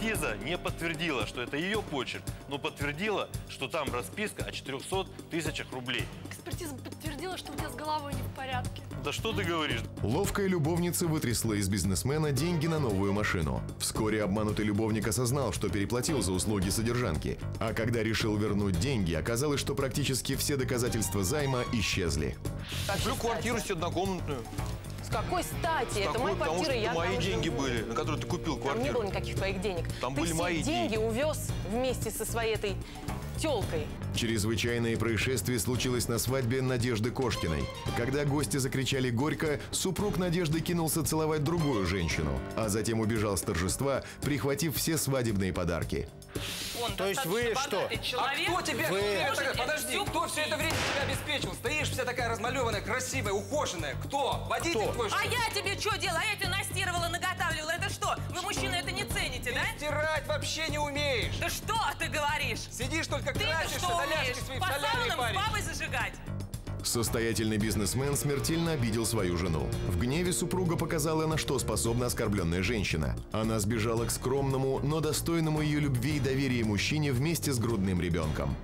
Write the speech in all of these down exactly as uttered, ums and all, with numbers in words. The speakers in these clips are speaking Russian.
Экспертиза не подтвердила, что это ее почерк, но подтвердила, что там расписка о четырёхстах тысячах рублей. Экспертиза подтвердила, что у тебя с головой не в порядке. Да что ты говоришь? Ловкая любовница вытрясла из бизнесмена деньги на новую машину. Вскоре обманутый любовник осознал, что переплатил за услуги содержанки. А когда решил вернуть деньги, оказалось, что практически все доказательства займа исчезли. Куплю квартиру себе однокомнатную. С какой стати? Это Такой, моя потому квартира, что я мои там деньги живу. были, на которые ты купил Там не квартиру. было никаких твоих денег. Там Ты были все мои деньги деньги. увез вместе со своей этой тёлкой. Чрезвычайное происшествие случилось на свадьбе Надежды Кошкиной. Когда гости закричали «Горько», супруг Надежды кинулся целовать другую женщину, а затем убежал с торжества, прихватив все свадебные подарки. Он То есть вы что? Человек, А кто тебе, вы... кто тебе- подожди, кто все это время тебя обеспечил? Стоишь вся такая размалеванная, красивая, ухоженная. Кто? Водитель Кто? твой, что А ли? я тебе что делала? А я тебе настирывала, наготавливала. Это что? Вы, мужчины, это не цените, да? Стирать вообще не умеешь. Да что ты говоришь? Сидишь только Ты-то красишься, что доляшки умеешь? свои в По соляре саунам с паришь. бабой зажигать? Состоятельный бизнесмен смертельно обидел свою жену. В гневе супруга показала, на что способна оскорбленная женщина. Она сбежала к скромному, но достойному ее любви и доверия мужчине вместе с грудным ребенком.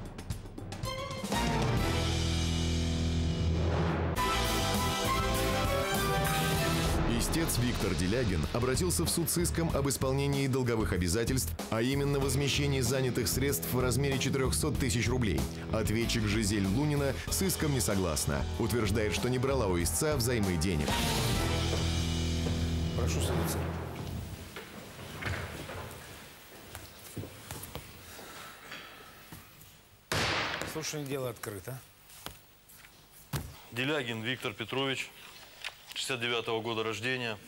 Истец Виктор Делягин обратился в суд с иском об исполнении долговых обязательств, а именно возмещении занятых средств в размере четырёхсот тысяч рублей. Ответчик Жизель Лунина с иском не согласна. Утверждает, что не брала у истца взаймы денег. Прошу садиться. Слушание дела открыто. Делягин Виктор Петрович, шестьдесят девятого года рождения.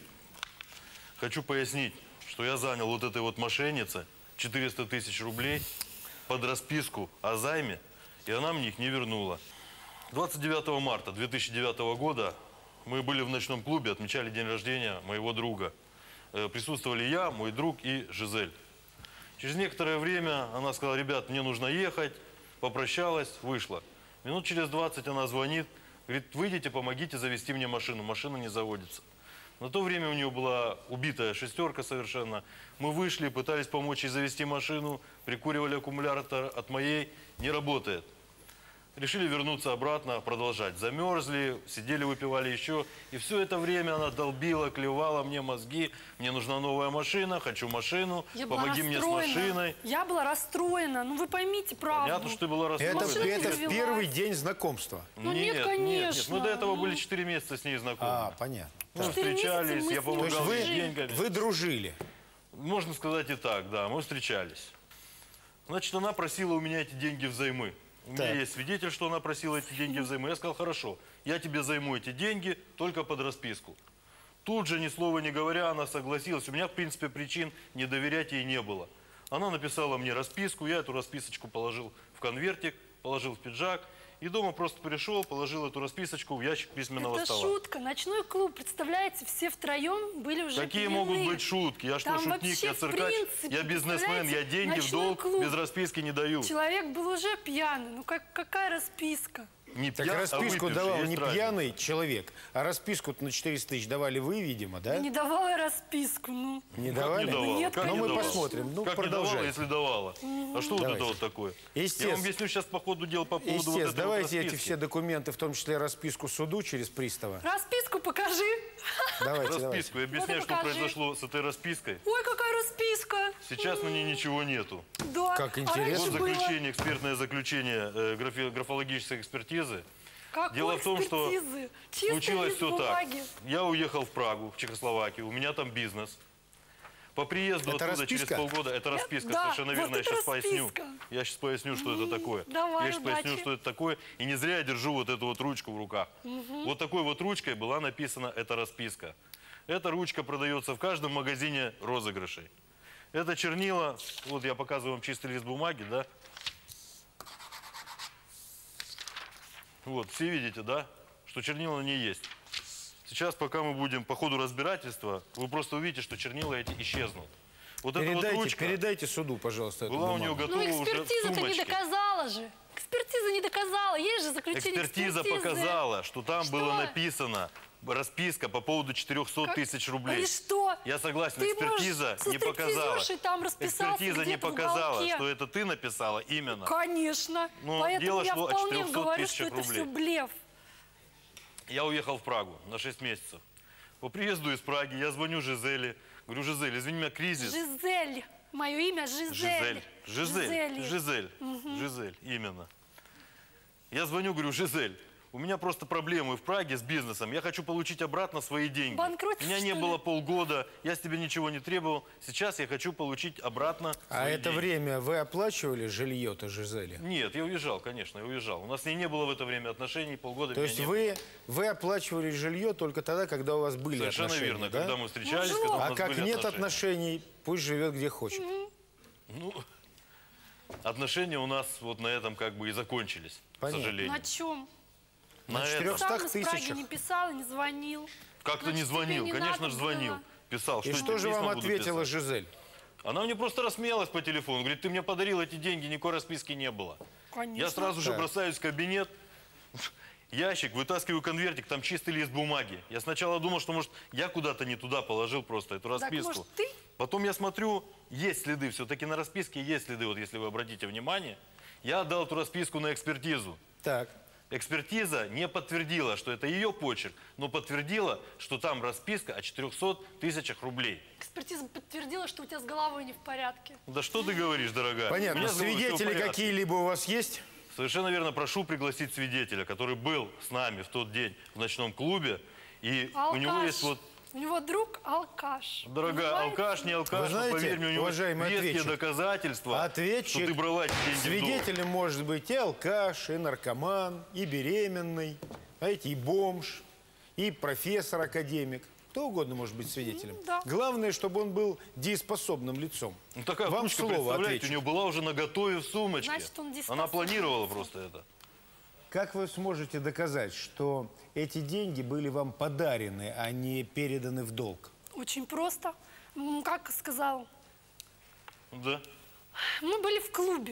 Хочу пояснить, что я занял вот этой вот мошеннице четыреста тысяч рублей под расписку о займе, и она мне их не вернула. двадцать девятого марта две тысячи девятого года мы были в ночном клубе, отмечали день рождения моего друга. Э, Присутствовали я, мой друг и Жизель. Через некоторое время она сказала: ребят, мне нужно ехать, попрощалась, вышла. Минут через двадцать она звонит, говорит: выйдите, помогите завести мне машину, машина не заводится. На то время у нее была убитая шестерка совершенно. Мы вышли, пытались помочь ей завести машину, прикуривали аккумулятор от моей, не работает. Решили вернуться обратно, продолжать. Замерзли, сидели, выпивали еще. И все это время она долбила, клевала мне мозги. Мне нужна новая машина, хочу машину, Я была помоги мне с расстроена. машиной. Я была расстроена. Ну вы поймите правду. Понятно, что ты была Это, расстроена. Машина не это в завелась. первый день знакомства. Ну, нет, Нет, нет, конечно. мы до этого Ну. были четыре месяца с ней знакомы. А, понятно. Мы Четыре встречались, месяца мы я с ней То есть помогал вы, ей деньгами. вы дружили. Можно сказать и так, да, мы встречались. Значит, она просила у меня эти деньги взаймы. У меня Так. есть свидетель, что она просила эти деньги взаймы. Я сказал: хорошо, я тебе займу эти деньги только под расписку. Тут же, ни слова не говоря, она согласилась. У меня, в принципе, причин не доверять ей не было. Она написала мне расписку, я эту расписочку положил в конвертик, положил в пиджак. И дома просто пришел, положил эту расписочку в ящик письменного Это стола. шутка. Ночной клуб, представляете, все втроем были уже Какие пьяны. могут быть шутки? Я что, Там шутник, вообще, я в циркач, принципе, я бизнесмен, я представляете, деньги в ночной долг клуб. без расписки не даю. Человек был уже пьяный. Ну как, какая расписка? Не Так пьян, а расписку выпивший, давал есть не разница. пьяный человек, а расписку на четыреста тысяч давали вы, видимо, да? Не давала я расписку, ну. Не Как давали? не давала? Нет, Как Ну, не мы давала? посмотрим. Ну, как не продолжай. давала, если давала? А что вот Давайте. это вот такое? Естественно. Я вам объясню сейчас по ходу дела по поводу вот Естественно, этой давайте вот эти расписки. все документы, в том числе расписку суду через пристава. Расписку покажи. Давайте, давайте. Расписку. Я объясняю, Вот и что покажи. произошло с этой распиской. Ой, какая расписка. Сейчас на ней ничего нету. Да. Как А интересно. раньше Вот было- заключение, экспертное заключение э, графи- графологической экспертизы. Какой Дело в том, что экспертизы? Чистый случилось лист все так. бумаги. Я уехал в Прагу, в Чехословакию, у меня там бизнес. По приезду Это оттуда через расписка? полгода, это расписка, да, совершенно вот верно, я это сейчас поясню. расписка. Я сейчас поясню, что это такое. давай, я сейчас поясню, удачи. что это такое. И не зря я держу вот эту вот ручку в руках. Вот такой вот ручкой была написана эта расписка. Эта ручка продается в каждом магазине розыгрышей. Это чернила, вот я показываю вам чистый лист бумаги, да? Вот, все видите, да? Что чернила на ней есть. Сейчас, пока мы будем по ходу разбирательства, вы просто увидите, что чернила эти исчезнут. Вот эта вот Передайте, ручка передайте суду, пожалуйста, эту была у бумагу. нее готова Ну, уже в экспертиза-то не сумочке. доказала же. Экспертиза не доказала. Есть же заключение Экспертиза экспертизы. показала, что там Что? было написано расписка по поводу четырёхсот тысяч рублей. И что? Я согласен, Ты, экспертиза может, со не показала. стриптизершей там расписался Экспертиза не где-то в показала, уголке? что это ты написала именно. Конечно. Ну, Поэтому дело я шло о вполне четырёхсот говорю, что тысячах это все рублей. блеф. Я уехал в Прагу на шесть месяцев. По приезду из Праги я звоню Жизели. Говорю, Жизель, извини, у меня кризис. Жизель. Мое имя Жизель. Жизель. Жизель. Жизели. Жизель. Жизель. Именно. Я звоню, говорю, Жизель, у меня просто проблемы в Праге с бизнесом. Я хочу получить обратно свои деньги. Банкротишь, У меня не что ли? было полгода, я с тебя ничего не требовал. Сейчас я хочу получить обратно А свои это деньги. время вы оплачивали жилье-то Жизели? Нет, я уезжал, конечно, я уезжал. У нас с ней не было в это время отношений, полгода То меня есть не вы, вы оплачивали жилье только тогда, когда у вас были было. Совершенно отношения, верно, да? когда мы встречались, Ну, когда у А нас как были нет отношения. отношений, пусть живет где хочет. Ну, отношения у нас вот на этом как бы и закончились, Понятно. к сожалению. На чем? На этом. четырёх- Сам Стах из Праги тысячах. не писал, не звонил. Как-то не Значит, тебе звонил, не конечно надо же звонил. было. Писал, что И я что тебе же письма вам буду ответила писать. Жизель? Она мне просто рассмеялась по телефону. Говорит, ты мне подарил эти деньги, никакой расписки не было. Конечно. Я сразу же Так. бросаюсь в кабинет, ящик, вытаскиваю конвертик, там чистый лист бумаги. Я сначала думал, что, может, я куда-то не туда положил просто эту Так, расписку. может, ты? Потом я смотрю, есть следы, все-таки на расписке есть следы, вот если вы обратите внимание. Я отдал эту расписку на экспертизу. Так. Экспертиза не подтвердила, что это ее почерк, но подтвердила, что там расписка о четырёхсот тысячах рублей. Экспертиза подтвердила, что у тебя с головой не в порядке. Да что ты говоришь, дорогая? У Понятно. меня с головой всё в Свидетели порядке. какие-либо у вас есть? Совершенно верно. Прошу пригласить свидетеля, который был с нами в тот день в ночном клубе. И у него Алкаш. есть вот, У него друг алкаш. дорогая, Понимаете? алкаш, не алкаш, Вы знаете, но поверь мне, у него уважаемый веские ответчик, доказательства, Ответчик, что ты брала эти деньги в долг. свидетелем может быть и алкаш, и наркоман, и беременный, знаете, и бомж, и профессор-академик. Кто угодно может быть свидетелем. Ну, да. Главное, чтобы он был дееспособным лицом. Ну, такая Вам кучка, слово, представляете, ответчик. у нее была уже наготове в сумочке. Значит, он Она диспособный. планировала просто это. Как вы сможете доказать, что эти деньги были вам подарены, а не переданы в долг? Очень просто. М, Как сказал, Да. мы были в клубе.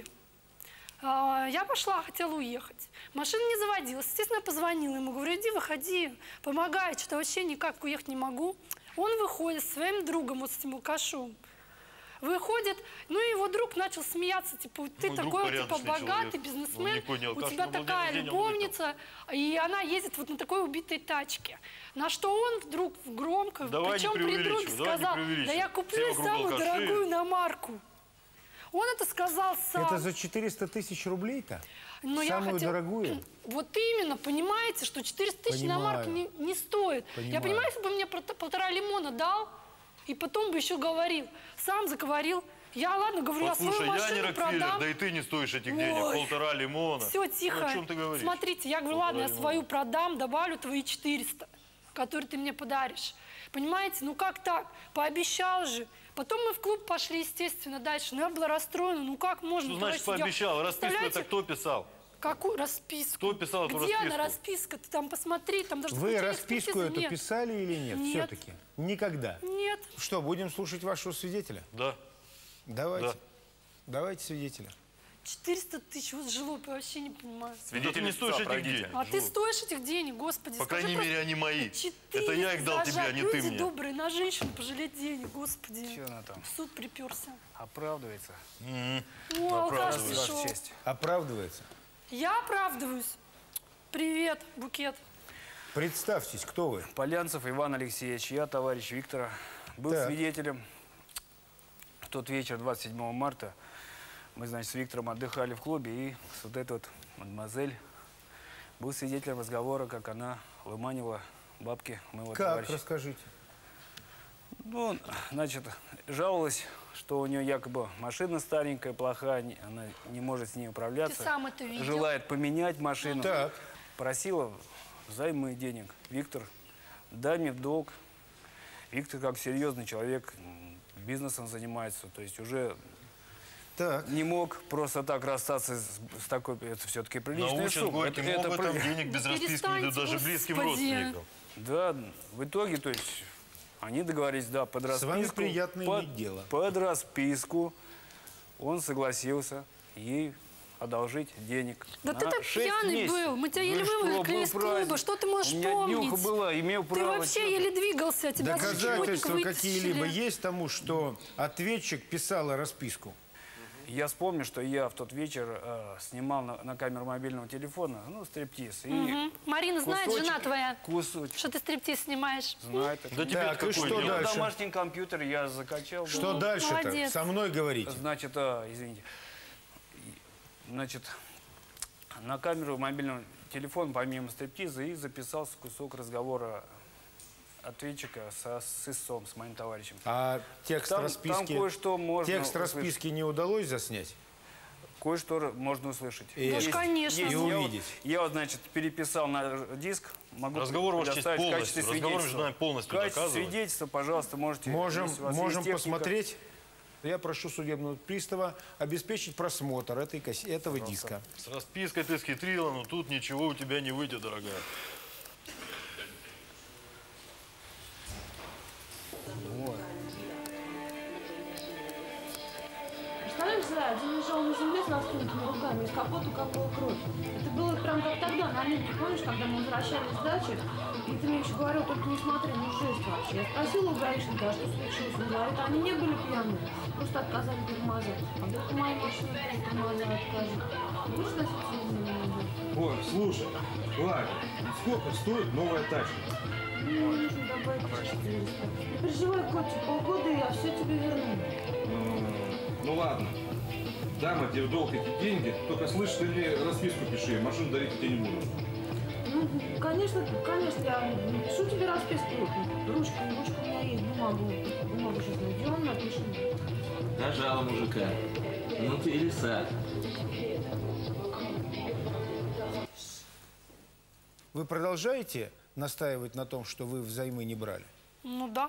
А, Я пошла, хотела уехать. Машина не заводилась. Естественно, я позвонила ему. Говорю, иди, выходи, помогай. Что-то вообще никак уехать не могу. Он выходит со своим другом, вот с этим алкашом. Выходит, ну и его друг начал смеяться, типа, ты Мой друг такой, типа, порядочный богатый человек. бизнесмен, Он никакой не у алкаш, тебя но был такая день рождения, он любовница, и она ездит вот на такой убитой тачке. На что он вдруг громко, Давай не причем при друге, преувеличивай, давай не сказал, да преувеличивай. я куплю Все вокруг самую алкаши. дорогую иномарку. Он это сказал сам. Это за четыреста тысяч рублей-то? Но я Самую хотела- дорогую? Вот именно, понимаете, что четыреста тысяч Понимаю. иномарка не, не стоит. Я Понимаю. понимаю, если бы мне пол- полтора лимона дал, и потом бы еще говорил, сам заговорил. Я, ладно, говорю, я свою Послушай, я не машину Рокфеллер, продам. да и ты не стоишь этих денег. Ой. Полтора лимона. Все, тихо. Ну, о чем ты говоришь? Смотрите, я говорю, Полтора ладно, я лимона. свою продам, добавлю твои четыреста, которые ты мне подаришь. Понимаете, ну как так? Пообещал же. Потом мы в клуб пошли, естественно, дальше. Но я была расстроена. Ну как можно? Что значит товарищ судья? пообещал? Расписку Представляете, это кто писал? какую расписку? Кто писал эту Где расписку? она расписка? Ты там посмотри, там даже Вы заключение расписку экспертизы эту нет. писали или нет, Нет. все-таки? Никогда. Нет. Что, будем слушать вашего свидетеля? Да. Давайте. Да. Давайте свидетеля. четыреста тысяч, вот жлоб, я вообще не понимаю. Свидетель ты не стоишь этих денег. А ты стоишь этих денег, господи. По скажи крайней просто мере, они мои. четыреста Это я их дал тебе, а не ты люди мне. добрые, на женщин пожалеть денег, господи. Чё она там? В суд приперся. Оправдывается. О, алкаш Оправдывается. пришел. Честь. Оправдывается. Я оправдываюсь. Привет, букет. Представьтесь, кто вы? Полянцев Иван Алексеевич, я товарищ Виктора. Был Так. свидетелем в тот вечер, двадцать седьмого марта. Мы, значит, с Виктором отдыхали в клубе, и вот эта вот мадемуазель был свидетелем разговора, как она выманила бабки моего Как? товарища. Расскажите. Ну, значит, жаловалась, что у нее якобы машина старенькая, плохая, не- она не может с ней управляться. Ты сам это видел? Желает поменять машину. Так. Просила взаймы денег. Виктор, дай мне в долг. Виктор, как серьезный человек, м, бизнесом занимается, то есть уже Так. не мог просто так расстаться с, с такой, это все-таки приличная Научен сумма. горьким опытом, при- денег без Да расписки не дают перестаньте, даже близким господи. родственникам. Да, в итоге, то есть, они договорились, да, под С расписку. вами приятно под, иметь дело. Под расписку он согласился ей одолжить денег. Да на ты так шесть пьяный месяцев. был. Мы тебя Ну еле и что, выволокли был из клуба. праздник. Что ты можешь У меня помнить? днюха была, имел Ты право. вообще чё-то. еле двигался. Тебя Доказательства вытащили. какие-либо есть тому, что ответчик писала расписку? Я вспомню, что я в тот вечер э, снимал на, на камеру мобильного телефона, ну, стриптиз. И Мгм. Марина знает, кусочек- жена твоя, Кусочек. что ты стриптиз снимаешь. Знает. Да тебе Так, и какое что дело? На дальше? домашний компьютер я закачал. Что был. дальше-то? молодец. Со мной говорите. Значит, а, извините. Значит, на камеру мобильного телефона, помимо стриптиза, и записался кусок разговора ответчика со, с истцом, с моим товарищем. А текст Там- расписки, там кое-что можно текст услышать. расписки не удалось заснять? Кое-что р- можно услышать. И- Ну, ж, конечно. И Я вот- увидеть. Я, вот, значит, переписал на диск. Могу Разговор ваш честь предоставить в полностью. качестве Разговор свидетельства. между нами полностью В качестве доказывает. свидетельства, пожалуйста, можете... Можем, если у вас можем есть техника. посмотреть. Я прошу судебного пристава обеспечить просмотр этой, касс- этого диска. С распиской ты схитрила, но тут ничего у тебя не выйдет, дорогая. Представляешь, Зая, один лежал на земле с раскинутыми руками, из капота капала кровь. Это было прям как тогда, на Минке, помнишь, когда мы возвращались с дачи, и ты мне еще говорил, только не смотри, ну жесть вообще. Я спросила у гаишника, а что случилось? Он говорит, они не были пьяные, просто отказали тормозать. А вдруг моя машина тоже тормоза откажет. Будешь носить не Ой, слушай, ладно, сколько стоит новая тачка? Ну, нужно добавить четыреста. Не переживай, котик, полгода, и я все тебе верну. Ну ладно, дам я тебе в долг эти деньги, только слышь, ты мне расписку пиши, машину дарить я тебе не буду. Ну, конечно, конечно, я пишу тебе расписку. Ручка, ручка у меня есть, бумагу. Бумагу сейчас найдем, напишем. Дожала мужика. Ну ты или сад. Вы продолжаете настаивать на том, что вы взаймы не брали? Ну да.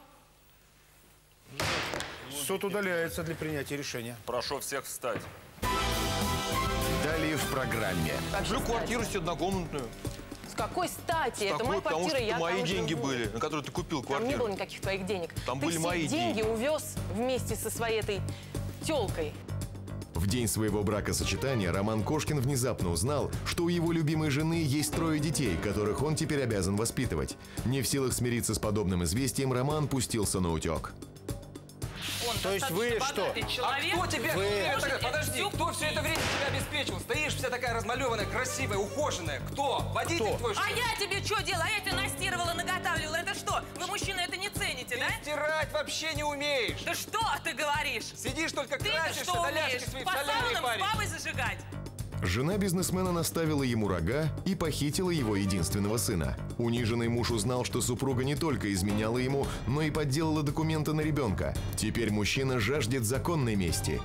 Суд удаляется для принятия решения. Прошу всех встать. Далее в программе. Куплю квартиру себе однокомнатную. С какой стати? Это Какой? моя Потому квартира, что я это мои там деньги живу. были, на которые ты купил Там не квартиру. было никаких твоих денег. Там Ты были все мои деньги деньги. увез вместе со своей этой тёлкой. В день своего бракосочетания Роман Кошкин внезапно узнал, что у его любимой жены есть трое детей, которых он теперь обязан воспитывать. Не в силах смириться с подобным известием, Роман пустился на утек. Он То есть вы достаточно что? богатый А человек, кто тебе, может это- подожди, всю кто все это время тебя обеспечил? Стоишь вся такая размалеванная, красивая, ухоженная. Кто? Водитель Кто? твой, что А ли? я тебе что делала? А я тебе настирывала, наготавливала. Это что? Вы, мужчины, это не цените, Ты да? стирать вообще не умеешь. Да что ты говоришь? Сидишь только Ты-то красишься, что на умеешь? ляжке свои в По солярии саунам с парень. бабой зажигать? Жена бизнесмена наставила ему рога и похитила его единственного сына. Униженный муж узнал, что супруга не только изменяла ему, но и подделала документы на ребенка. Теперь мужчина жаждет законной мести.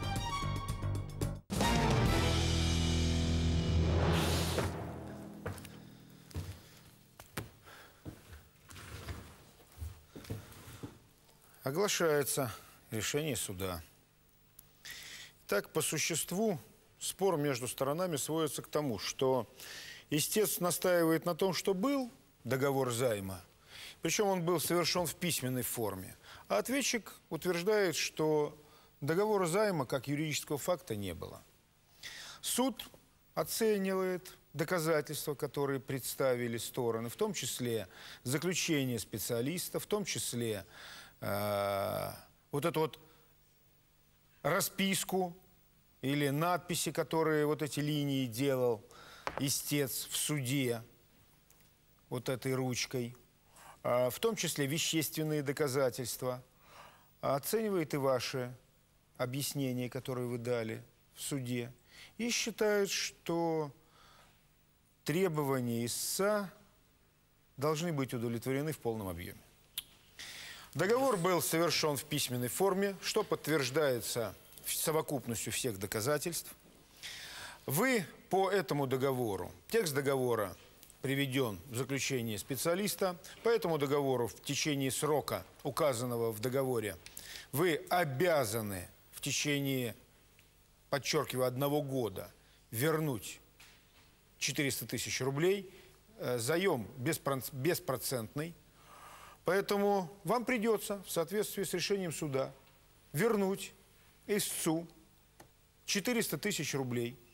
Оглашается решение суда. Так, по существу, спор между сторонами сводится к тому, что истец настаивает на том, что был договор займа, причем он был совершен в письменной форме, а ответчик утверждает, что договора займа как юридического факта не было. Суд оценивает доказательства, которые представили стороны, в том числе заключение специалиста, в том числе э, вот эту вот расписку или надписи, которые вот эти линии делал истец в суде вот этой ручкой, э, в том числе вещественные доказательства, оценивает и ваши объяснения, которые вы дали в суде, и считают, что требования истца должны быть удовлетворены в полном объеме. Договор был совершен в письменной форме, что подтверждается совокупностью всех доказательств. Вы по этому договору, текст договора приведен в заключение специалиста, по этому договору в течение срока, указанного в договоре, вы обязаны в течение, подчеркиваю, одного года вернуть четыреста тысяч рублей, э, заем беспроцентный, поэтому вам придется в соответствии с решением суда вернуть истцу четыреста тысяч рублей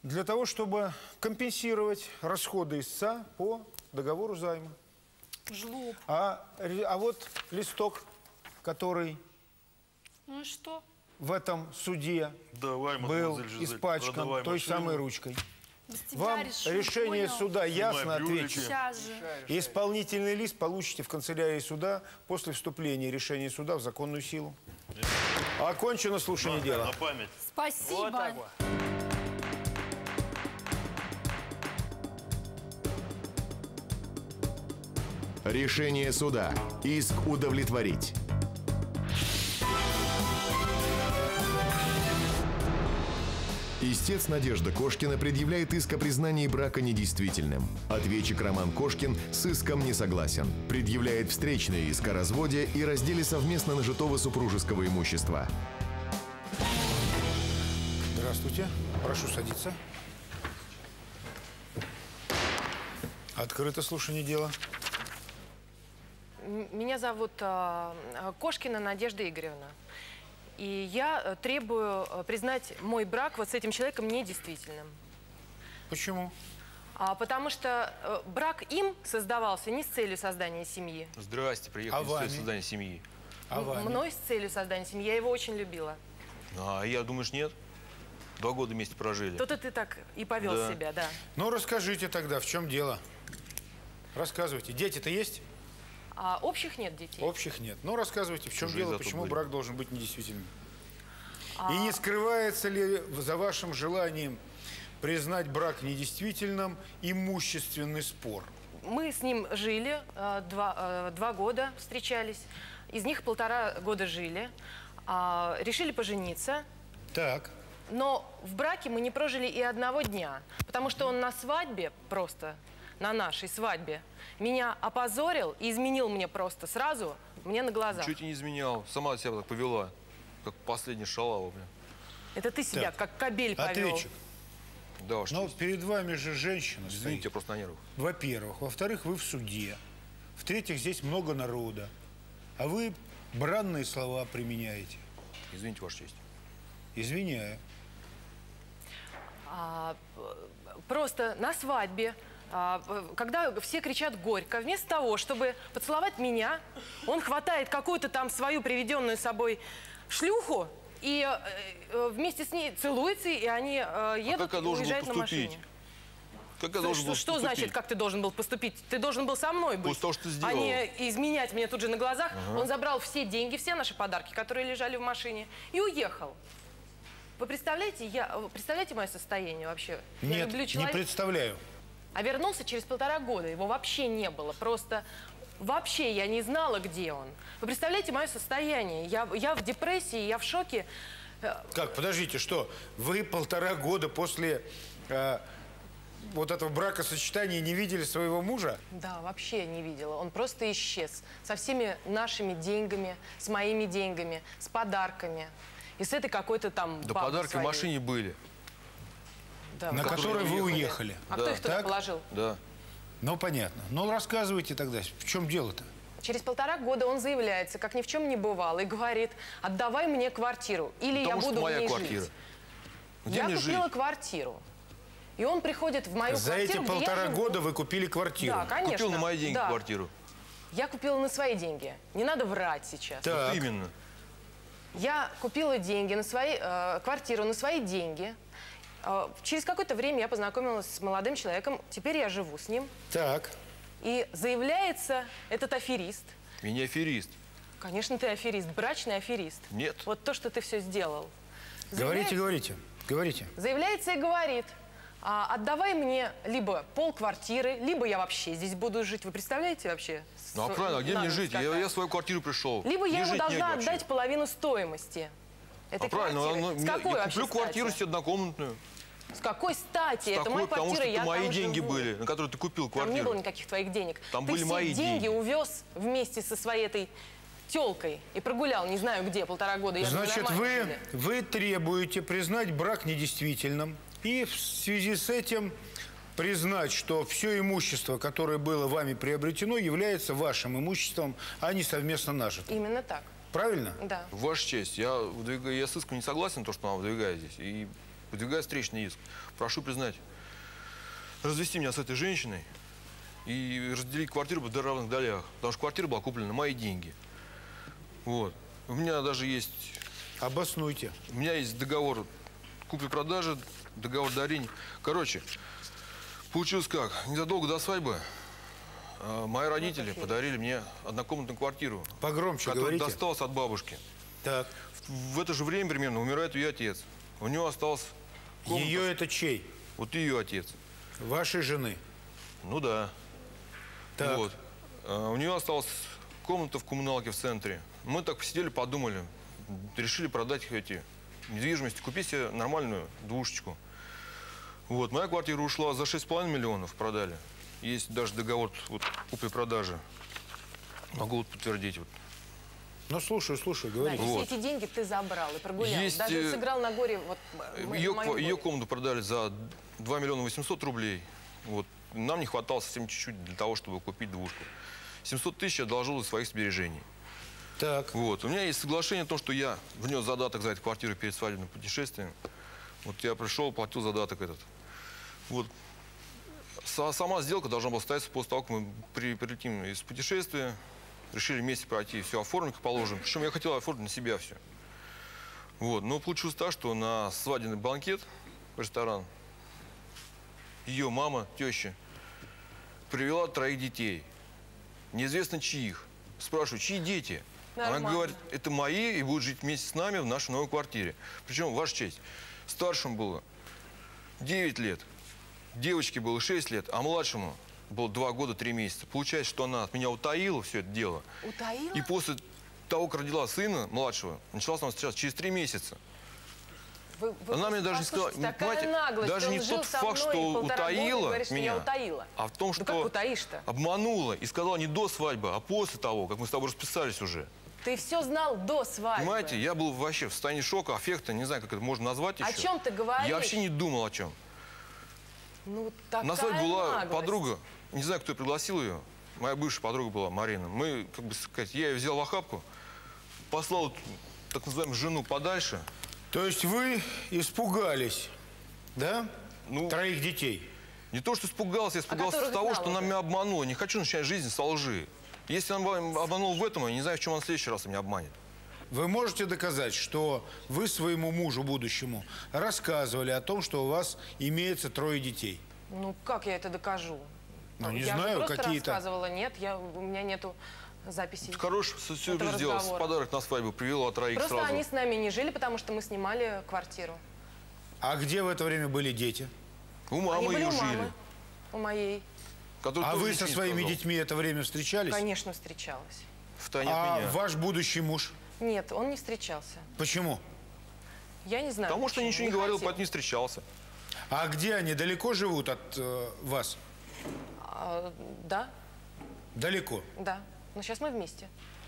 для того, чтобы компенсировать расходы истца по договору займа. Жлоб. А, ре- а вот листок, который Ну и что? в этом суде Давай, был мадемуазель Жизель, испачкан продавай той машину. самой ручкой. Без тебя Вам решу, решение понял? суда ясно Снимай брюлики. ответит. Сейчас же. И исполнительный лист получите в канцелярии суда после вступления решения суда в законную силу. Окончено слушание На, дела. на память. Спасибо. Вот так вот. Решение суда. Иск удовлетворить. Истец Надежда Кошкина предъявляет иск о признании брака недействительным. Ответчик Роман Кошкин с иском не согласен. Предъявляет встречный иск о разводе и разделе совместно нажитого супружеского имущества. Здравствуйте. Прошу садиться. Открыто слушание дела. М- Меня зовут а, а, Кошкина Надежда Игоревна. И я э, требую э, признать мой брак вот с этим человеком недействительным. Почему? А, потому что э, брак им создавался не с целью создания семьи. Здрасте, приехали А с целью вами? создания семьи. А М- вами? Мной с целью создания семьи. Я его очень любила. А я, думаешь, нет? Два года вместе прожили. То-то ты так и повел Да. себя, да. Ну, расскажите тогда, в чем дело? Рассказывайте. Дети-то есть? А общих нет детей. Общих нет. Ну, рассказывайте, в чем Уже дело, зато почему были. брак должен быть недействительным? А- И не скрывается ли за вашим желанием признать брак недействительным имущественный спор? Мы с ним жили, э, два, э, два года встречались. Из них полтора года жили. А, решили пожениться. Так. Но в браке мы не прожили и одного дня. Потому что он на свадьбе просто, на нашей свадьбе, меня опозорил и изменил мне просто сразу, мне на глазах. Чуть и не изменял. Сама себя так повела. Как последняя шалава, бля. Это ты себя Так. как кобель повел. Ответчик. Да уж. Но перед вами же женщина Извините, стоит. я просто на нервах. Во-первых. Во-вторых, вы в суде. В-третьих, здесь много народа. А вы бранные слова применяете. Извините, Ваша честь. Извиняю. А, п- просто на свадьбе, а, п- когда все кричат горько, вместо того, чтобы поцеловать меня, он хватает какую-то там свою приведенную с собой шлюху и э, э, вместе с ней целуется, и они э, едут как я и должен был уезжают на поступить? машине. Как я Что, должен был что поступить? значит, как ты должен был поступить? Ты должен был со мной быть. После того, что ты А сделал. не изменять мне тут же на глазах. Он забрал все деньги, все наши подарки, которые лежали в машине, и уехал. Вы представляете, я, вы представляете мое состояние вообще? Я Нет, люблю не человека. представляю. А вернулся через полтора года. Его вообще не было. Просто вообще я не знала, где он. Вы представляете мое состояние? Я, я в депрессии, я в шоке. Э, Как, подождите, что? Вы полтора года после э, вот этого бракосочетания не видели своего мужа? Да, вообще не видела. Он просто исчез. Со всеми нашими деньгами, с моими деньгами, с подарками. И с этой какой-то там Да бабой подарки в своей. машине были. Да, На в которой вы уехали. уехали. А Да. кто их туда Так? положил? Да. Ну, понятно. Ну, рассказывайте тогда, в чем дело-то? Через полтора года он заявляется, как ни в чем не бывало, и говорит: отдавай мне квартиру, или я Потому что буду в моя ней квартира. жить. Где Я мне купила жить? квартиру. И он приходит в мою За квартиру, эти где я полтора живу. года вы купили квартиру. Да, конечно. Купил на мои деньги да. квартиру. Я купила на свои деньги. Не надо врать сейчас. Так. Вот именно. Я купила деньги на свои, э, квартиру на свои деньги. Э, через какое-то время я познакомилась с молодым человеком. Теперь я живу с ним. Так. И заявляется этот аферист. Я не аферист. Конечно, ты аферист, брачный аферист. Нет. Вот то, что ты все сделал. Говорите, Заявляется- говорите. Говорите. Заявляется и говорит: а, отдавай мне либо полквартиры, либо я вообще здесь буду жить. Вы представляете вообще? Ну а С- правильно, а где мне наглость жить? Я, какая? я в свою квартиру пришел. Либо Мне я ему жить должна негде вообще. отдать половину стоимости этой А правильно, квартиры. ну, С я- какой я вообще куплю квартиру стати? себе однокомнатную. С какой стати? С Это такой, моя потому квартира, что я это мои там деньги живу. были, на которые ты купил Там не квартиру. было никаких твоих денег. Там Ты были все мои деньги деньги. увез вместе со своей этой тёлкой и прогулял, не знаю где, полтора года. Я думаю, Значит, нормально вы, жили. вы требуете признать брак недействительным и в связи с этим признать, что все имущество, которое было вами приобретено, является вашим имуществом, а не совместно нажитым. Именно так. Правильно? Да. Ваша честь, я, выдвигаю- я с иском не согласен, то, что она выдвигает здесь. И выдвигаю встречный иск. Прошу признать, развести меня с этой женщиной и разделить квартиру в равных долях. Потому что квартира была куплена на мои деньги. Вот. У меня даже есть... Обоснуйте. У меня есть договор купли-продажи, договор дарения. Короче, получилось как? Незадолго до свадьбы э, мои родители подарили мне однокомнатную квартиру. Погромче которая говорите. досталась от бабушки. Так. В, в это же время примерно умирает ее отец. У него осталось... комната. Ее это чей? Вот ее отец. Вашей жены? Ну да. Так. Вот. А, у нее осталась комната в коммуналке в центре. Мы так посидели, подумали. Решили продать эти недвижимости, купить себе нормальную двушечку. Вот. Моя квартира ушла за шесть с половиной миллионов, продали. Есть даже договор вот, купли-продажи. Могу вот подтвердить. Вот. Ну, слушаю, слушаю, Да, говорите. и Вот. все эти деньги ты забрал и прогулял. Есть, Даже э, сыграл на горе. Вот, м- Ее, моем ее горе. комнату продали за два миллиона восемьсот рублей. Вот. Нам не хватало совсем чуть-чуть для того, чтобы купить двушку. семьсот тысяч я одолжил из своих сбережений. Так. Вот. У меня есть соглашение о том, что я внес задаток за эту квартиру перед свадебным путешествием. Вот я пришел, платил задаток этот. Вот. Са- Сама сделка должна была состояться после того, как мы при- прилетим из путешествия. Решили вместе пройти, все оформить как положено. Причем я хотел оформить на себя все. Вот. Но получилось так, что на свадебный банкет в ресторан ее мама, теща, привела троих детей. Неизвестно чьих. Спрашиваю, чьи дети? Нормально. Она говорит, это мои и будут жить вместе с нами в нашей новой квартире. Причем, ваша честь, старшему было девять лет, девочке было шесть лет, а младшему было два года три месяца. Получается, что она от меня утаила все это дело. Утаила? И после того, как родила сына младшего, начала с нами встречаться через три месяца. Вы- вы Она мне даже не сказала, послушайте, такая понимаете, наглость. даже Он не жил тот со факт, мной что полтора года и утаила говорит, что меня, я утаила. а в том, Да что как утаишь-то? обманула и сказала не до свадьбы, а после того, как мы с тобой расписались уже. Ты все знал до свадьбы. Понимаете, я был вообще в состоянии шока, аффекта, не знаю, как это можно назвать еще. О чем ты говоришь? Я вообще не думал о чем. Ну, такая На свадьбе была наглость. подруга, не знаю, кто пригласил ее, моя бывшая подруга была, Марина. Мы, как бы сказать, я ее взял в охапку, послал так называемую жену подальше. То есть вы испугались, да? Ну, Троих детей. Не то, что испугался, я испугался которых того, знала что она уже. меня обманула. Не хочу начинать жизнь со лжи. Если она обманула в этом, я не знаю, в чем она в следующий раз меня обманет. Вы можете доказать, что вы своему мужу будущему рассказывали о том, что у вас имеется трое детей? Ну, как я это докажу? Ну, не я знаю, же просто какие-то- рассказывала. Нет, я, у меня нету записей. Хороший сюрприз этого сделал. разговора. Подарок на свадьбу привела троих Просто сразу. они с нами не жили, потому что мы снимали квартиру. А где в это время были дети? У Они мамы были ее у мамы, жили. у моей. который А тоже вы ничего со не своими сказал. детьми это время встречались? Конечно, встречалась. Втайне А от меня. ваш будущий муж? Нет, он не встречался. Почему? Я не знаю. Потому что почему. ничего не говорил, хотел. поэтому не встречался. А где они? Далеко живут от э, вас? А, да, Далеко. да. Но сейчас мы вместе.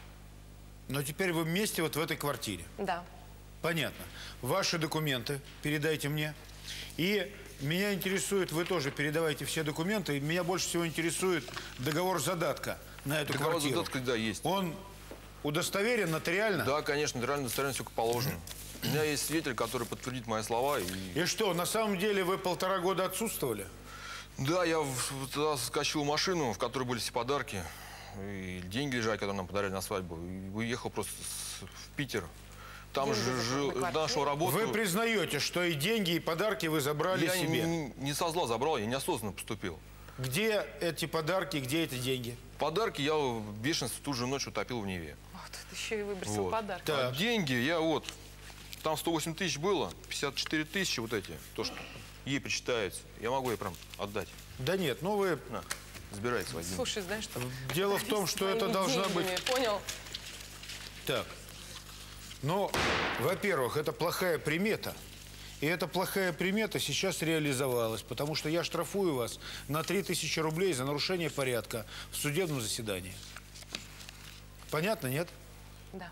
Но теперь вы вместе вот в этой квартире. Да. Понятно. Ваши документы передайте мне. И меня интересует, вы тоже передавайте все документы. И меня больше всего интересует договор задатка на эту Договор квартиру. задатка, да, есть. Он удостоверен нотариально? Да, конечно, реально достоверно все как положено. У меня есть свидетель, который подтвердит мои слова. И... И что, на самом деле вы полтора года отсутствовали? Да, я в- тогда скачивал машину, в которой были все подарки. И деньги лежали, которые нам подарили на свадьбу. И уехал просто с- в Питер. Там Деньги же за жил, квартиру? нашу работу. Вы признаете, что и деньги, и подарки вы забрали Я себе? не, не со зла забрал, я неосознанно поступил. Где эти подарки, где эти деньги? Подарки я в бешенстве ту же ночь утопил в Неве. Вот, ты еще и выбросил Вот. подарок. А деньги я вот, там сто восемь тысяч было, пятьдесят четыре тысячи вот эти, то, что ей причитается. Я могу ей прям отдать. Да нет, ну вы... На, забирайте свои деньги. Слушай, знаешь что? Дело в том, что это Своими должна быть... деньгами, Понял? Так. Ну, во-первых, это плохая примета. И эта плохая примета сейчас реализовалась, потому что я штрафую вас на три тысячи рублей за нарушение порядка в судебном заседании. Понятно, нет? Да.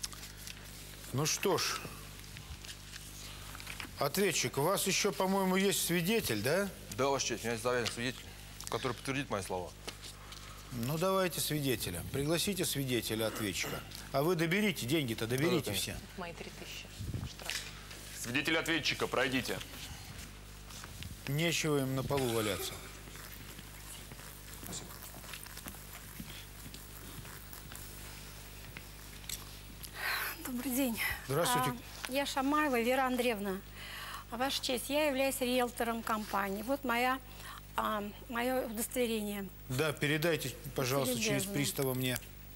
Ну что ж, ответчик, у вас еще, по-моему, есть свидетель, да? Да, Ваша честь, у меня есть заведенный свидетель, который подтвердит мои слова. Ну, давайте свидетеля. Пригласите свидетеля, ответчика. А вы доберите, деньги-то доберите Да, да, все. Мои три тысячи штраф. Свидетель ответчика, пройдите. Нечего им на полу валяться. Добрый день. Здравствуйте. А, я Шамаева Вера Андреевна. Ваша честь, я являюсь риэлтором компании. Вот моя, а, мое удостоверение. Да, передайте, пожалуйста, через Любезно. пристава мне.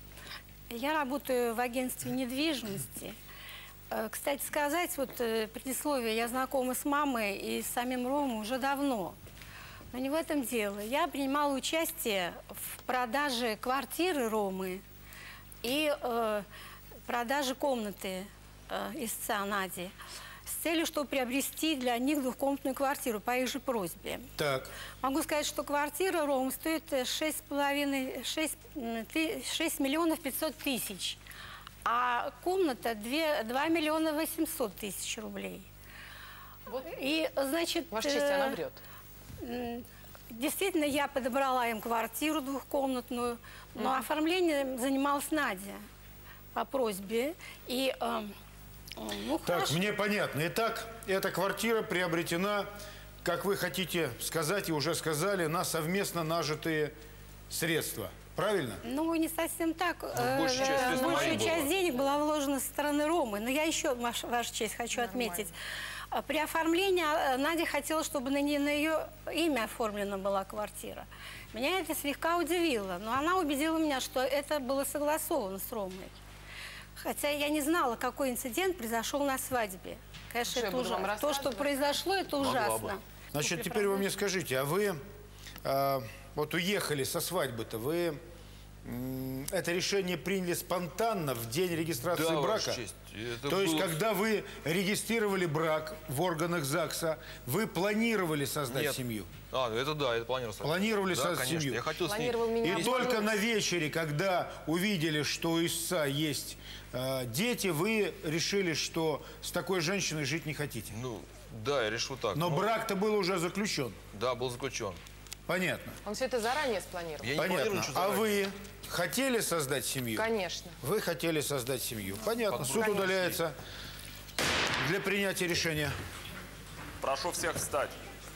Я работаю в агентстве недвижимости. Э, Кстати сказать, вот э, предисловие, я знакома с мамой и с самим Ромой уже давно. Но не в этом дело. Я принимала участие в продаже квартиры Ромы и э, продаже комнаты э, истца Нади с целью, чтобы приобрести для них двухкомнатную квартиру по их же просьбе. Так. Могу сказать, что квартира Ромы стоит шесть с половиной, шесть миллионов пятьсот тысяч, а комната два миллиона восемьсот тысяч рублей. Вот. И, значит, Ваша честь, она врет. э, Действительно, я подобрала им квартиру двухкомнатную, но Мгм. оформлением занималась Надя по просьбе. И, э, ну, Так, хорошо. мне понятно. Итак, эта квартира приобретена, как вы хотите сказать и уже сказали, на совместно нажитые средства. Правильно? Ну, не совсем так. Ну, большая часть Э, средств Большая моих часть была. денег была вложена со стороны Ромы. Но я еще, Ваша, Ваша честь, хочу отметить. А При оформлении э, Надя хотела, чтобы на, не- на ее имя оформлена была квартира. Меня это слегка удивило. Но она убедила меня, что это было согласовано с Ромой. Хотя я не знала, какой инцидент произошел на свадьбе. Конечно, Что, я это буду вам ужасно. То, что произошло, это ужасно. Значит, теперь вы мне скажите, а вы э, вот уехали со свадьбы-то, вы м, это решение приняли спонтанно в день регистрации Да, брака? Ваша честь, это То есть, было- когда вы регистрировали брак в органах ЗАГСа, вы планировали создать Нет. семью? А, это да, это планировал. Планировали да, создать конечно. семью. Я хотел с ней. Планировал меня. И только на вечере, когда увидели, что у истца есть э, дети, вы решили, что с такой женщиной жить не хотите. Ну, да, я решил так. Но Ну, брак-то был уже заключен. Да, был заключен. Понятно. Он все это заранее спланировал? Я не Понятно. планирую ничего А заранее. вы хотели создать семью? Конечно. Вы хотели создать семью. Понятно. Под Суд браком удаляется для принятия решения. Прошу всех встать.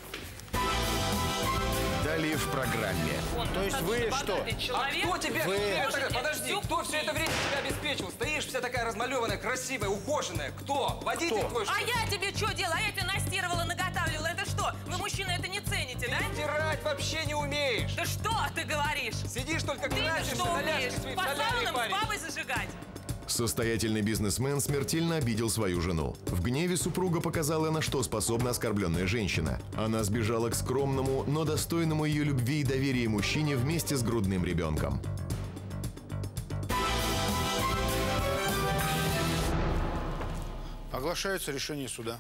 Далее в программе. То есть вы что? А кто тебя, Вы- кто тебя Можете так- подожди, всё кто все это время тебя обеспечивал? Стоишь вся такая размалеванная, красивая, ухоженная. Кто? Водитель твой, что А ли? я тебе что делала? А я тебе настирывала, наготавливала. Это что? Вы, мужчины, это не цените, да? Стирать вообще не умеешь. Да что ты говоришь? Сидишь только Ты красишься, что на умеешь? ляжке свои в По солярий саунам с паришь. бабой зажигать? Состоятельный бизнесмен смертельно обидел свою жену. В гневе супруга показала, на что способна оскорбленная женщина. Она сбежала к скромному, но достойному ее любви и доверия мужчине вместе с грудным ребенком. Оглашается решение суда.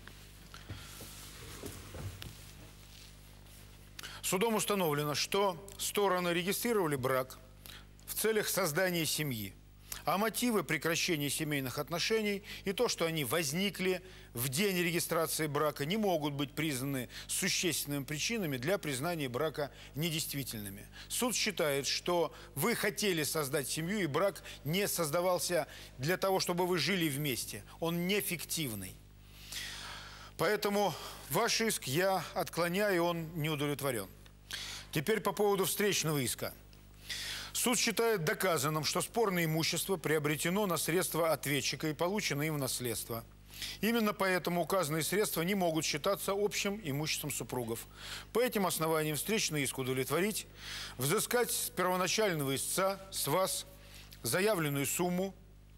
Судом установлено, что стороны регистрировали брак в целях создания семьи, а мотивы прекращения семейных отношений и то, что они возникли в день регистрации брака, не могут быть признаны существенными причинами для признания брака недействительными. Суд считает, что вы хотели создать семью, и брак не создавался для того, чтобы вы жили вместе. Он не фиктивный. Поэтому ваш иск я отклоняю, и он не удовлетворен. Теперь по поводу встречного иска. Суд считает доказанным, что спорное имущество приобретено на средства ответчика и получено им в наследство. Именно поэтому указанные средства не могут считаться общим имуществом супругов. По этим основаниям встречный иск удовлетворить, взыскать с первоначального истца, с вас, заявленную сумму,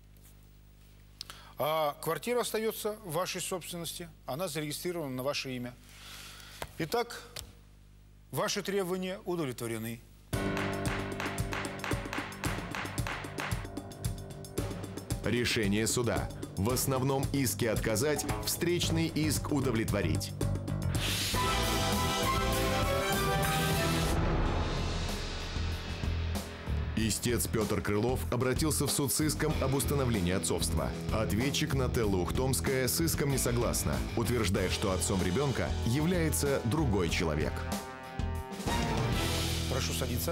а квартира остается в вашей собственности, она зарегистрирована на ваше имя. Итак, ваши требования удовлетворены. Решение суда. В основном иске отказать, встречный иск удовлетворить. Истец Петр Крылов обратился в суд с иском об установлении отцовства. Ответчик Нателла Ухтомская с иском не согласна. Утверждает, что отцом ребенка является другой человек. Прошу садиться.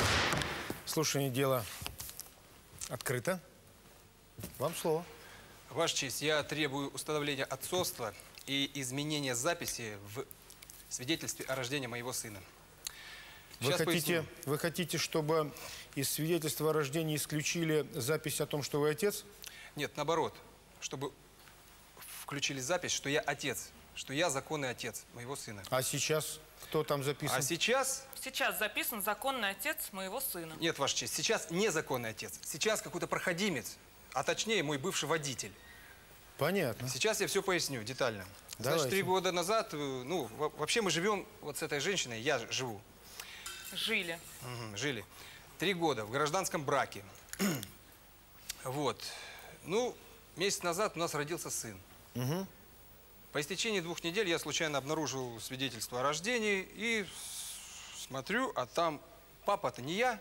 Слушание дела открыто. Вам слово. Ваша честь, я требую установления отцовства и изменения записи в свидетельстве о рождении моего сына. Вы хотите, вы хотите, чтобы из свидетельства о рождении исключили запись о том, что вы отец? Нет, наоборот. Чтобы включили запись, что я отец, что я законный отец моего сына. А сейчас кто там записан? А сейчас... Сейчас записан законный отец моего сына. Нет, Ваша честь, сейчас незаконный отец. Сейчас какой-то проходимец, а точнее мой бывший водитель. Понятно. Сейчас я все поясню детально. Давайте. Значит, три года назад, ну, вообще мы живем вот с этой женщиной, я живу. Жили. Угу, жили. Три года в гражданском браке. Вот. Ну, месяц назад у нас родился сын. Угу. По истечении двух недель я случайно обнаружил свидетельство о рождении и смотрю, а там папа-то не я,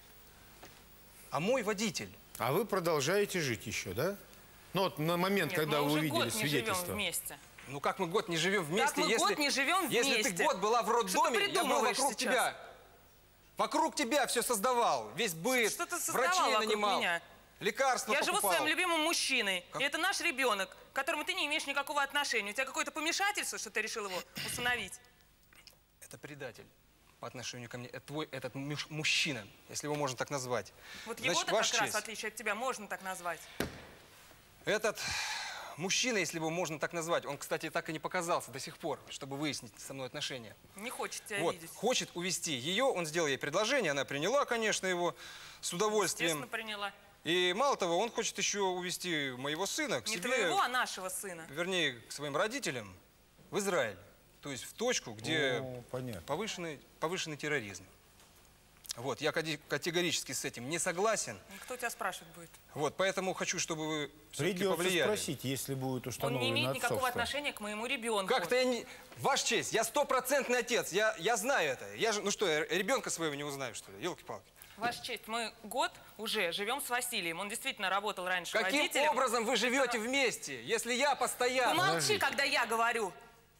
а мой водитель. А вы продолжаете жить еще, да? Ну вот на момент, Нет, когда мы вы уже увидели год не свидетельство. живем вместе. Ну как мы год не живем вместе, Как мы если, год не живем если вместе? ты год была в роддоме, я был вокруг сейчас? тебя. Вокруг тебя все создавал, весь быт, Что ты создавал врачей вокруг нанимал, меня? лекарства Я живу с покупал. своим любимым мужчиной. Как? И это наш ребенок, к которому ты не имеешь никакого отношения. У тебя какое-то помешательство, что ты решил его усыновить? Это предатель по отношению ко мне. Это твой, этот муж- мужчина, если его можно так назвать. Вот Значит, его-то Ваша как раз, в честь, отличие от тебя, можно так назвать. этот мужчина, если его можно так назвать, он, кстати, так и не показался до сих пор, чтобы выяснить со мной отношения. Не хочет тебя Вот, видеть. хочет увести ее, он сделал ей предложение, она приняла, конечно, его с удовольствием. Естественно, приняла. И мало того, он хочет еще увести моего сына к Не себе, твоего, а нашего сына. вернее, к своим родителям в Израиль. То есть в точку, где О, понятно. повышенный, повышенный терроризм. Вот, я кати- категорически с этим не согласен. Никто тебя спрашивать будет. Вот, поэтому хочу, чтобы вы все-таки Придется повлияли. спросить, если будет Он установлено не имеет никакого отцовство. отношения к моему ребенку. Как-то я не... Ваша честь, я стопроцентный отец, я, я знаю это. Я же, ну что, я ребенка своего не узнаю, что ли? Елки-палки. Ваша честь, мы год уже живем с Василием. Он действительно работал раньше Каким водителем. образом вы живете вместе, если я постоянно... Помолчи, когда я говорю.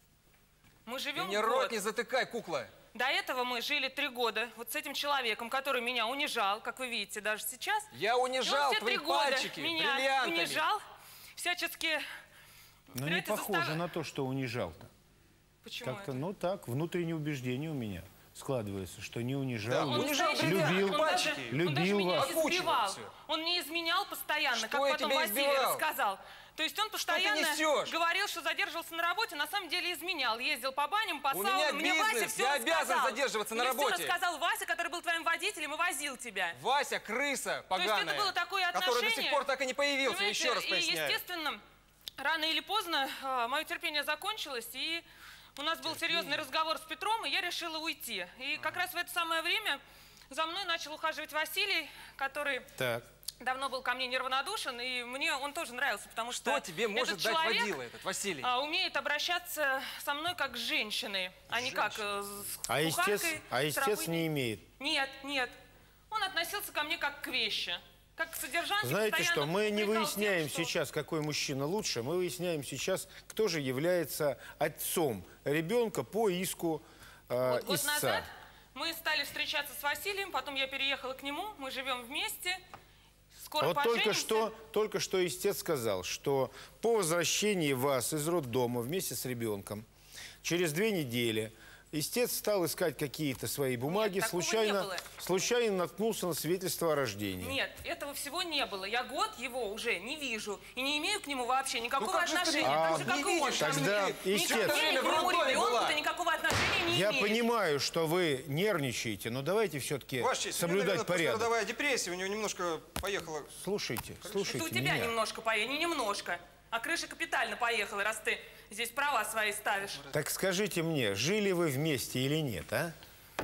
Мы Ты живем мне год. рот не затыкай, кукла. До этого мы жили три года вот с этим человеком, который меня унижал, как вы видите, даже сейчас. Я И унижал он все твои три года пальчики меня бриллиантами. унижал, всячески... Но не понимаете, похоже застав- на то, что унижал-то. Почему Как-то, это? ну так, внутреннее убеждение у меня складывается, что не унижал. Да, люб- унижал Кстати, любил, он даже, он даже любил меня вас. избивал. Окучивал Он не изменял постоянно, Что как я потом тебя Василий избивал? рассказал. То есть он постоянно несешь? говорил, что задерживался на работе, на самом деле изменял. Ездил по баням, по У саунам. меня Мне Вася бизнес, все я обязан рассказал. задерживаться на Мне работе. все рассказал Вася, который был твоим водителем и возил тебя. Вася, крыса поганая, То есть это было такое отношение, который до сих пор так и не появился, понимаете, еще раз и, поясняю. естественно, рано или поздно э, мое терпение закончилось, и у нас был серьезный разговор с Петром, и я решила уйти. И как раз в это самое время за мной начал ухаживать Василий, который Так. давно был ко мне неравнодушен, и мне он тоже нравился, потому что, Что тебе может этот дать человек, водила этот, Василий? а, умеет обращаться со мной как с женщиной, а не как э, с А истец, кухаркой, а с истец рабыней. не имеет. Нет, нет. Он относился ко мне как к вещи, как к содержанию. Знаете что, мы не упрекал выясняем тем, что- сейчас, какой мужчина лучше, мы выясняем сейчас, кто же является отцом ребенка по иску э, Вот год истца. назад мы стали встречаться с Василием, потом я переехала к нему, мы живем вместе. Скоро Вот только поженимся. что, только что истец сказал, что по возвращении вас из роддома вместе с ребенком через две недели истец стал искать какие-то свои бумаги, Нет, такого не случайно, было. случайно наткнулся на свидетельство о рождении. Нет, этого всего не было. Я год его уже не вижу и не имею к нему вообще никакого Ну как же ты отношения. А, так же, как не и он. видишь, тогда Ни ко истец. мне, ни к Время в моему роддоме ребенку была. ты никакого отношения не Я имеешь. понимаю, что вы нервничаете, но давайте все-таки Ваша честь, соблюдать у него, наверное, порядок. послеродовая депрессия, у него немножко поехала. Слушайте, слушайте Это у тебя меня. немножко поехала, не немножко. А крыша капитально поехала, раз ты здесь права свои ставишь. Так скажите мне, жили вы вместе или нет, а?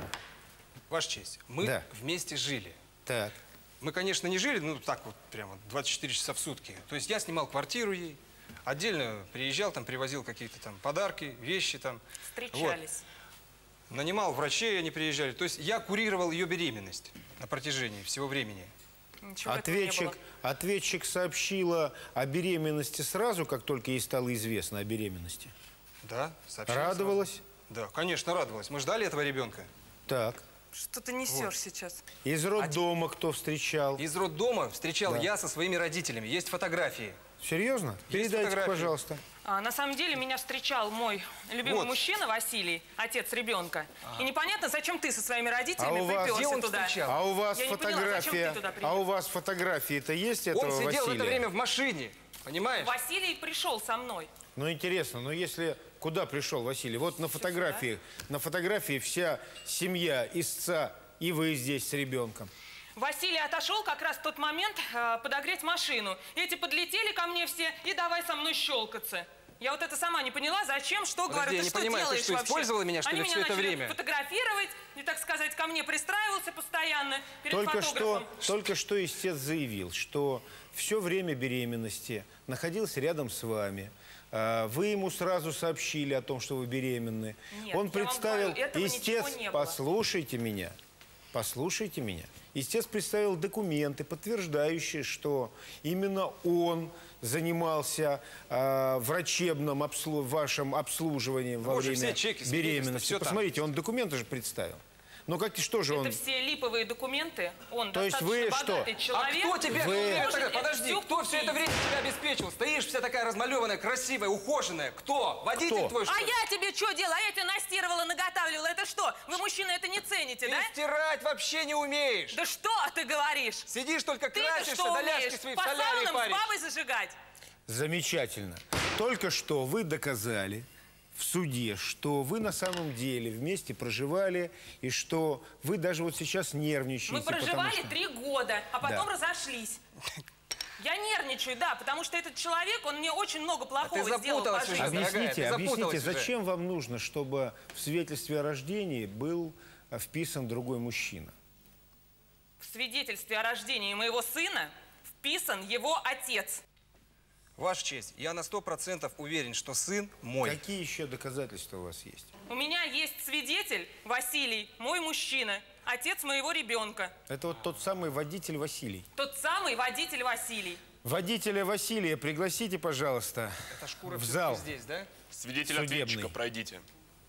Ваша честь, мы Да. вместе жили. Так. Мы, конечно, не жили, ну, так вот, прямо двадцать четыре часа в сутки. То есть я снимал квартиру ей, отдельно приезжал, там, привозил какие-то там подарки, вещи там. Встречались. Вот. Нанимал врачей, они приезжали. То есть я курировал ее беременность на протяжении всего времени. Ничего этого не Ответчик, было. ответчик сообщила о беременности сразу, как только ей стало известно о беременности. Да, сообщила Радовалась? сразу. Да, конечно, радовалась. Мы ждали этого ребенка. Так. Что ты несешь Вот. сейчас? Из роддома кто встречал? Из роддома встречал Да. я со своими родителями. Есть фотографии. Серьезно? Есть Передайте, фотографии. пожалуйста. А, на самом деле меня встречал мой любимый Вот. мужчина Василий, отец ребенка. И непонятно, зачем ты со своими А родителями у вас, приперся туда. а у вас Я не поняла, зачем фотография, ты туда а приехал? у вас фотографии-то есть этого Он сидел Василия? в это время в машине. Понимаешь? Василий пришел со мной. Ну интересно, ну если куда пришел Василий? Вот на фотографии, на фотографии вся семья истца, и вы здесь с ребенком. Василий отошел как раз в тот момент э, подогреть машину. Эти подлетели ко мне все и давай со мной щелкаться. Я вот это сама не поняла, зачем, что, Подожди, говорю, я ты не что понимаю, ты делаешь что, вообще? использовала меня, что Они ли, меня все это начали время? фотографировать, и, так сказать, ко мне пристраивался постоянно перед Только фотографом. что, только что истец заявил, что все время беременности находился рядом с вами. А, Вы ему сразу сообщили о том, что вы беременны. Нет, Он я вам представил, говорю, этого истец, ничего не было. послушайте меня, послушайте меня. Истец представил документы, подтверждающие, что именно он занимался а, врачебным обслу- вашим обслуживанием во Вот же время все чеки, свидетельства, беременности. всё там. Посмотрите, он документы же представил. Ну как, что же он... Это все липовые документы. Он То есть достаточно вы что? богатый человек. А кто тебя Вы- все время может тогда- это Подожди, всё кто все это купить? время тебя обеспечил? Стоишь вся такая размалеванная, красивая, ухоженная. Кто? Водитель Кто? твой, что А ли? я тебе что делала? А я тебе настирывала, наготавливала. Это что? Вы, мужчины, это не цените, Ты да? стирать вообще не умеешь. Да что ты говоришь? Сидишь только Ты-то красишься, что да ляжки умеешь? свои в По солярии саунам с паришь. бабой зажигать? Замечательно. Только что вы доказали в суде, что вы на самом деле вместе проживали, и что вы даже вот сейчас нервничаете. Мы потому проживали что- три года, а потом Да. разошлись. Я нервничаю, да, потому что этот человек, он мне очень много плохого сделал по запуталась уже, жизни. дорогая, Объясните, ты запуталась объясните, уже. зачем вам нужно, чтобы в свидетельстве о рождении был а, вписан другой мужчина? В свидетельстве о рождении моего сына вписан его отец. Ваша честь, я на сто процентов уверен, что сын мой. Какие еще доказательства у вас есть? У меня есть свидетель Василий, мой мужчина, отец моего ребенка. Это вот тот самый водитель Василий. Тот самый водитель Василий. Водителя Василия пригласите, пожалуйста, Это шкура в всё-таки зал. здесь, да? Свидетель Судебный. ответчика, пройдите.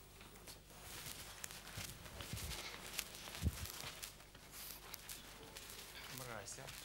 Мразь, а.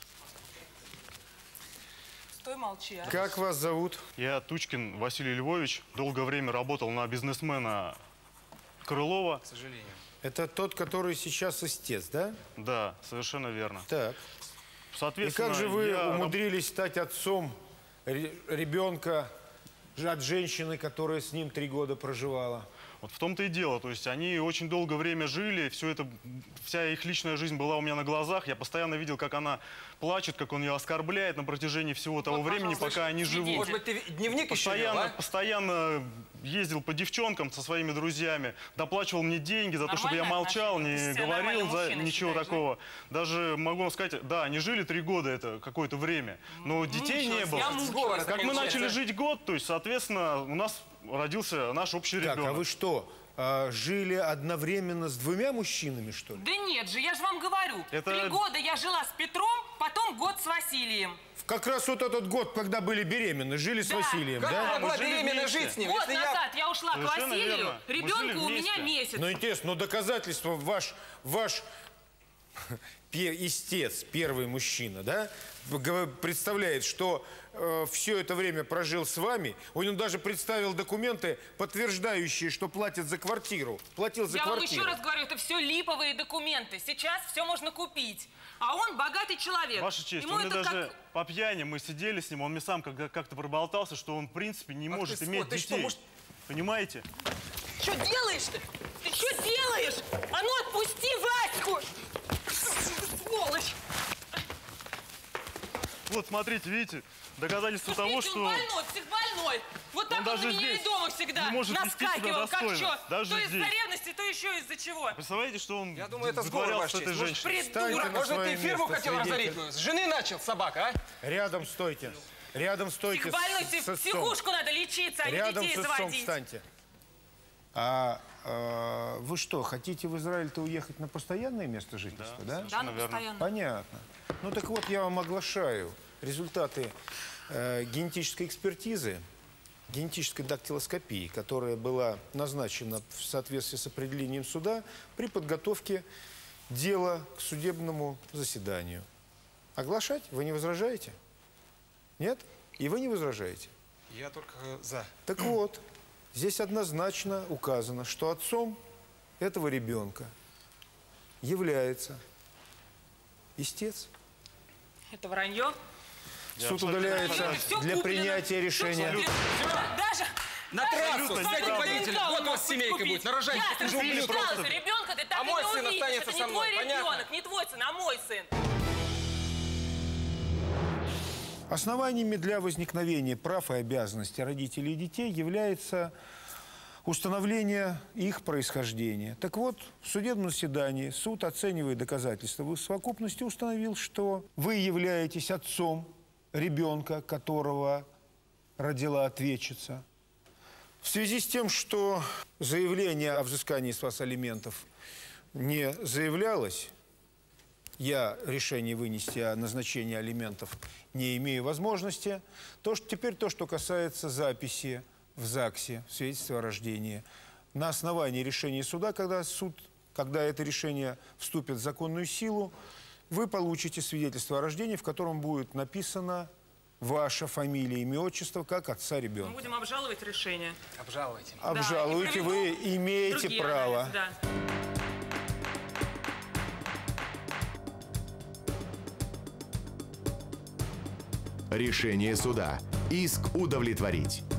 Стой, молчи, а. Как вас зовут? Я Тучкин Василий Львович. Долгое время работал на бизнесмена Крылова. К сожалению. Это тот, который сейчас истец, да? Да, совершенно верно. Так. И Соответственно, как же вы я раб- умудрились стать отцом ре- ребенка от женщины, которая с ним три года проживала? Вот в том-то и дело. То есть они очень долгое время жили, все это, вся их личная жизнь была у меня на глазах. Я постоянно видел, как она плачет, как он ее оскорбляет на протяжении всего того Вот, времени, пожалуйста, пока они живут. Может быть, ты дневник еще вел, Постоянно, а? постоянно ездил по девчонкам со своими друзьями, доплачивал мне деньги за то, чтобы я Нормальное молчал, отношение. не Ты себя говорил нормальным за мужчиной ничего считаешь, да? такого. Даже могу вам сказать, да, они жили три года, это какое-то время, но детей не Мучилась, было. я мучилась, Сговор, Как мы получается. начали жить год, то есть, соответственно, у нас родился наш общий Так, ребенок. а вы что, а, жили одновременно с двумя мужчинами, что ли? Да нет же, я же вам говорю. Это- Три года я жила с Петром, потом год с Василием. Как раз вот этот год, когда были беременны, жили с Да. Василием, Как да? ты могла мы жили беременна вместе. жить с ним? Год Если я... назад я ушла к Совершенно Василию, верно. Мы ребенку жили у меня вместе. месяц. Ну, интересно, но доказательство ваш, ваш пе- истец, первый мужчина, да, г- представляет, что все это время прожил с вами. Он даже представил документы, подтверждающие, что платит за квартиру. Платил за Я вам квартиру. еще раз говорю, это все липовые документы. Сейчас все можно купить. А он богатый человек. Ваша честь, Ему он мне это даже как... по пьяни, мы сидели с ним, он мне сам как- как-то проболтался, что он, в принципе, не Ах может ты иметь сволочь, ты что, детей. может- Понимаете? Что делаешь-то? Ты что делаешь? А ну отпусти Ваську! Сволочь! Вот, смотрите, видите, доказательство того, Слушайте, что... он больной, психбольной. Вот так он, даже на меня здесь и дома всегда не может вести себя наскакивал, как достойно. что. Даже То из-за здесь. ревности, то еще из-за чего. Представляете, что он Я думаю, это сговор, вытворял ваша с этой честь. Может, женщиной? Встаньте Придурок. на Может, свое ты фирму место, хотел свидетель. разорить? С жены начал, собака, а? Рядом стойте. Рядом стойте Психбольной, с, тебе с в отцом. психушку надо лечиться, а не Рядом детей с отцом заводить. встаньте. А, а, вы что, хотите в Израиль-то уехать на постоянное место жительства, да? Да, ну постоянно. Понятно. Ну так вот, я вам оглашаю результаты э, генетической экспертизы, генетической дактилоскопии, которая была назначена в соответствии с определением суда при подготовке дело к судебному заседанию. Оглашать? Вы не возражаете? Нет? И вы не возражаете? Я только за. Так вот, здесь однозначно указано, что отцом этого ребенка является истец. Это вранье. Суд удаляется для принятия решения. Даже... На трассу, с этим водителем. Вот у вас семейка будет. Нарожать. Я ребенка ты так а и мой не сын увидишь. останется Это со не мной. твой Понятно? ребенок, не твой сын, а мой сын. Основаниями для возникновения прав и обязанностей родителей и детей является установление их происхождения. Так вот, в судебном заседании суд, оценивая доказательства в их совокупности, установил, что вы являетесь отцом ребенка, которого родила ответчица. В связи с тем, что заявление о взыскании с вас алиментов не заявлялось, я решение вынести о назначении алиментов не имею возможности, то что теперь то, что касается записи в ЗАГСе, в свидетельстве о рождении, на основании решения суда, когда суд, когда это решение вступит в законную силу, вы получите свидетельство о рождении, в котором будет написано ваша фамилия, имя, отчество, как отца ребенка. Мы будем обжаловать решение. Обжалуйте. Обжалуйте, да, вы имеете право. Анализы, да. Решение суда. Иск удовлетворить.